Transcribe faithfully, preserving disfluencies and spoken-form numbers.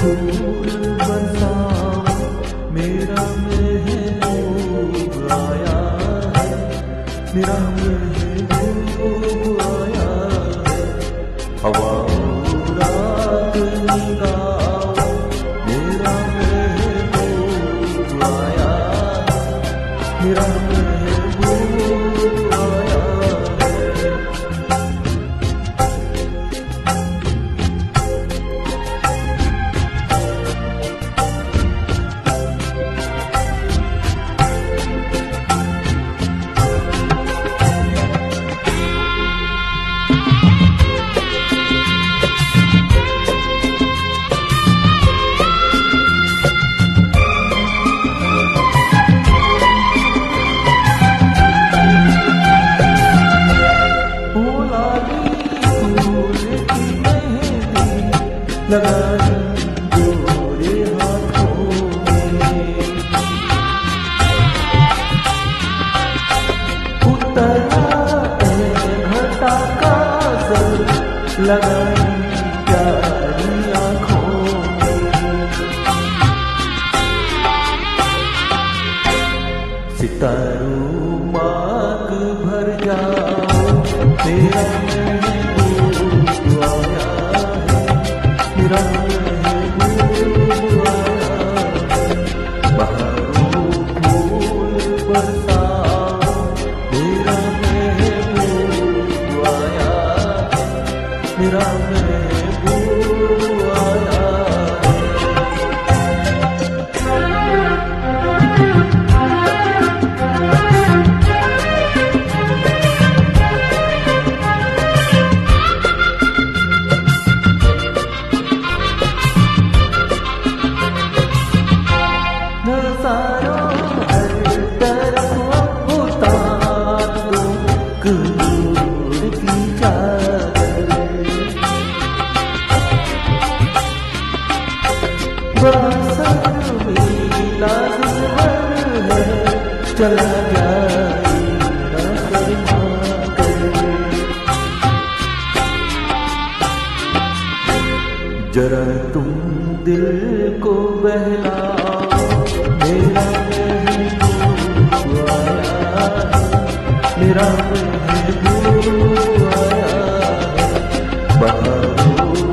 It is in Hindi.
फूल बरसाओ, मेरा महबूब आया है, मेरा महबूब आया है। हवा रात निगाओ, मेरा महबूब आया है, मेरा महबूब आया है। लगाई गोरे हाथों में, उतरा घटा काजल, लगाई प्यारी आँखों में। सितारों माग भर जाओ, तेरा महबूब आया है, मेरा महबूब आया है। बहारों फूल बरसाओ, मेरा महबूब आया है, मेरा महबूब आया है। नज़ारों हर तरफ उतार दो कूर की चादर, बरसात में लाज़िम है, चला जाए ना शर्मा कर। जरा तुम दिल को बहलाओ, मेरा महबूब आया है, मेरा महबूब आया है। बहारों